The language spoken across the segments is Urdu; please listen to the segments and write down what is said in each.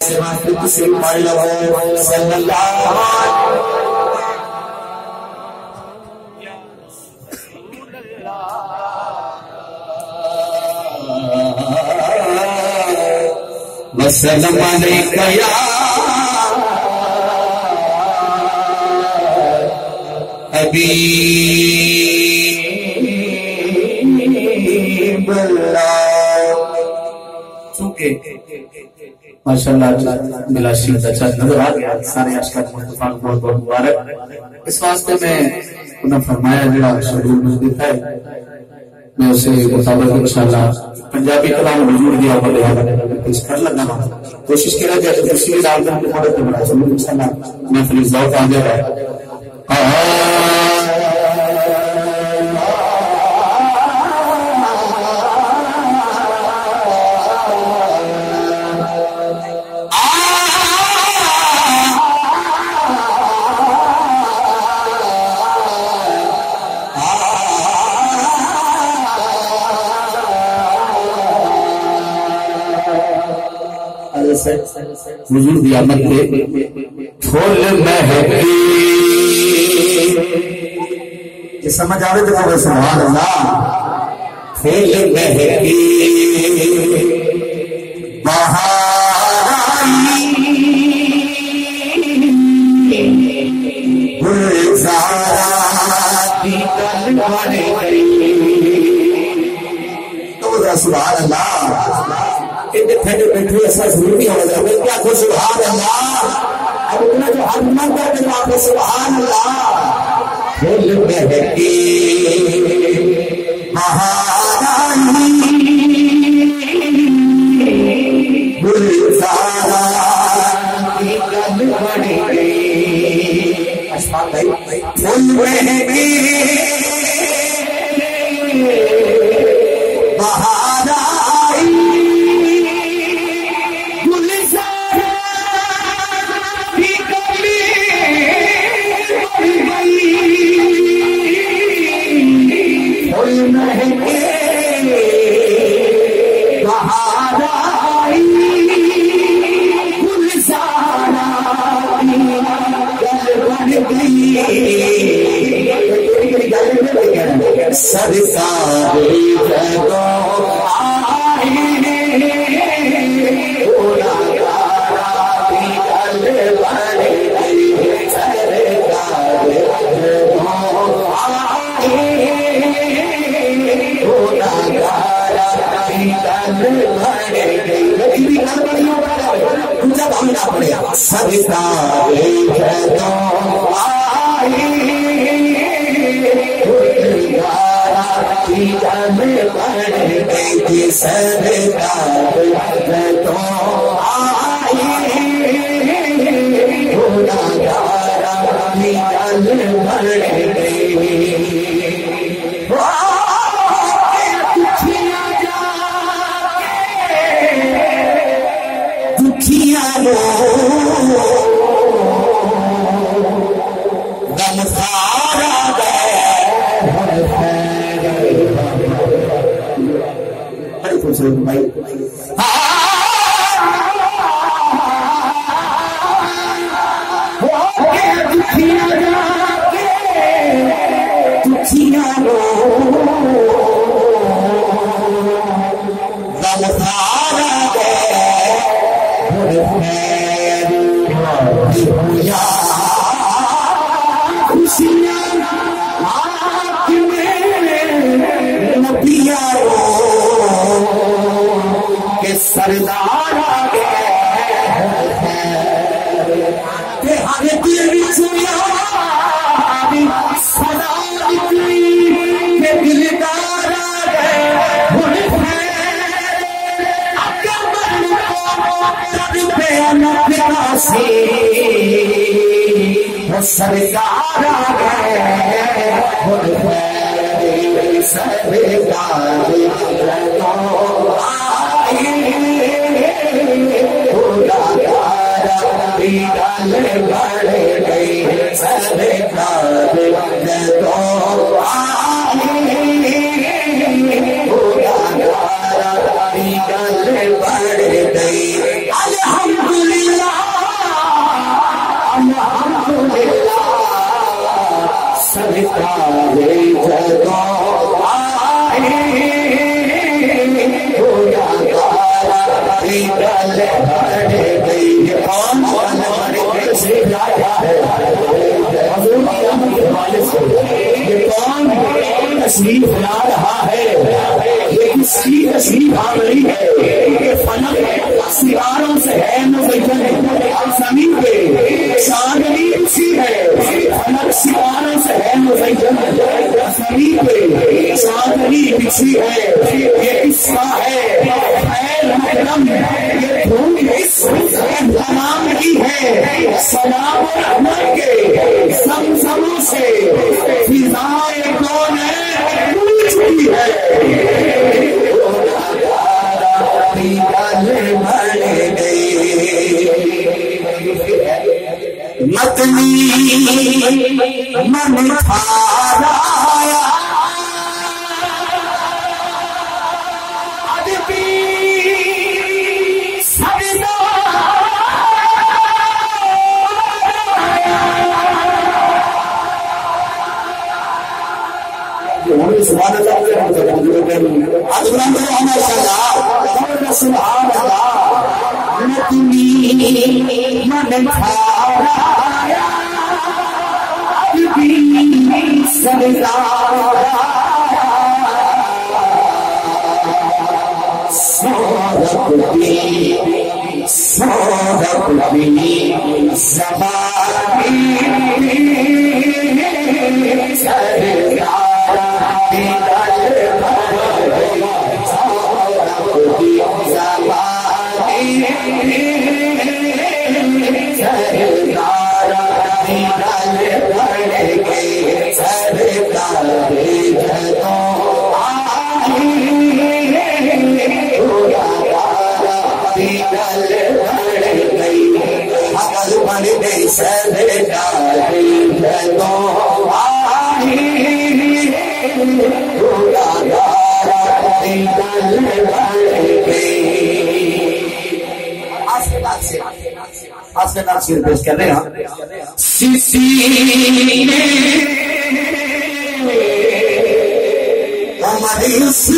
واسطے تسی پڑھ لو صلی اللہ وسلم علیک یا حبیب اللہ. چونکہ ماشاءاللہ ملا شیخ اچھا نظر آ گیا سارے اشکال مصطفیٰ کو بہت بہت مبارک. اس واسطے میں انہوں نے فرمایا جڑا شیڈول مجھے دیتا ہے میں اسے مطابق انشاءاللہ پنجابی کلام حضور دیا بولے پیش کر لگا کوشش کرا جائے تو تفصیل ڈال کر کے مدد بڑھا سکوں انشاءاللہ میں فریض ذوق آ جائے گا. حضور دی آمد پہ پھول مہکی یہ سمجھ آوے تو کہ سبحان اللہ پھول مہکی بہارائی گلزاراتی کلوانے گئی تو سبحان اللہ بیٹھے بیٹھے ایسا ضرور نہیں ہوگا میں کیا کو سبحان اللہ اب اتنا جو حد نہ کر کے آپ کو سبحان اللہ پھول مہکی بہارائی گلزاراتی کلوانے گئی پھول مہکی بہارائی سرکار جگہ آئے سرکار جگہ جان بڑھ گئی سرکار تو آئی گناہگار اپنی جان بڑھ گئی دکھیاں غم سارا بھائی سردار ہر دل سدا دلدار سرکار الحمدللہ تشریف لا رہا ہے، یہ کس کی تشریف آ رہی ہے؟ یہ فلک ستاروں سے ہے مزین، اور زمین پہ چاندنی بچھی ہے، فلک ستاروں سے ہے مزین، زمین پہ چاندنی بچھی ہے، یہ کس کا ہے؟ خیر مکرم، یہ دھوپ اس نام کی ہے، سلام و رحمت کے زمزموں سے فضائے کون ہے پوچھ چکی ہے۔ متنی من کھایا سبحان اللہ، سبحان اللہ، متنی من کھایا آج کا نام شیر پیش کر رہے ہیں ہماری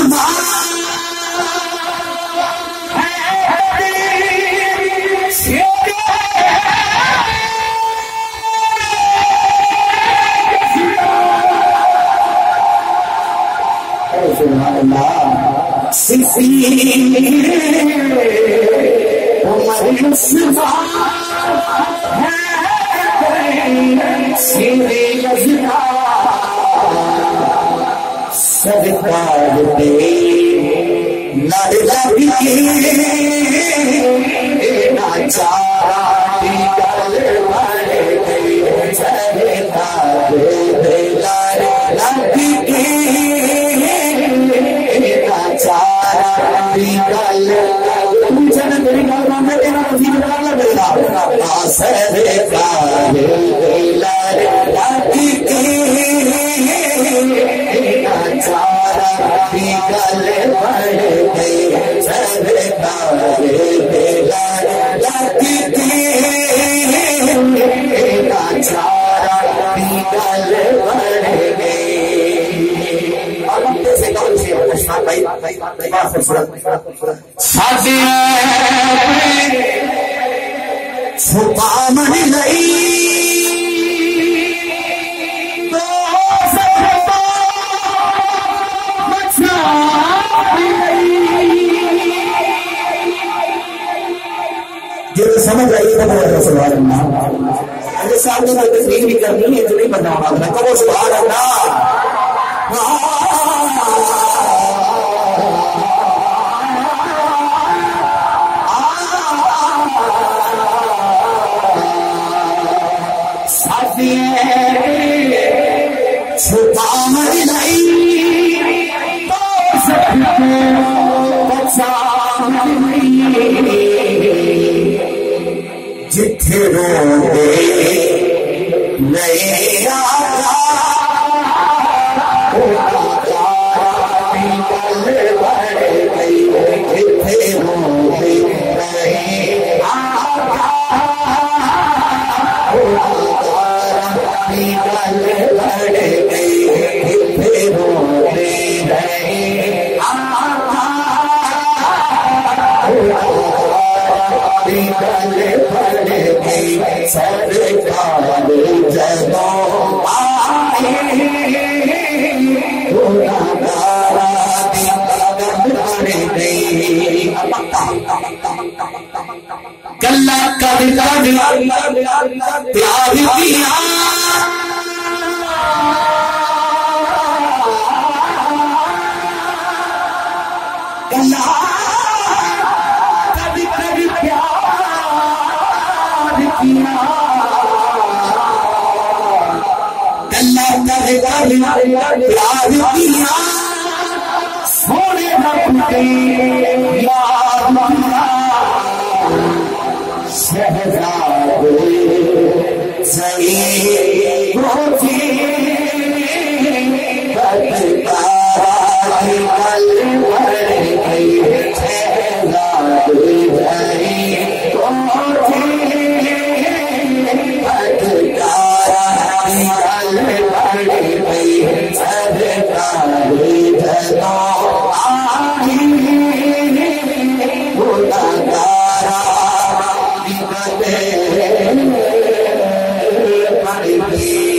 سمجھ رہی ہے سبحان اللہ، میرے سامنے میں تصویر بھی کرنی ہے تو نہیں بننا ہوگا، میں کہوں سبحان اللہ۔ جتھے روندے نہیں آتا جتھے روندے نہیں سرکار جدوں آئے اللہ کر پیار کیا پیار کیا سونے شہزادے سعید روزی بدکارا کل بڑھ گئی شہزادے سعید روزی بدکارا کل بڑھ گئی شہزادے جدو آئی بڑھ گئی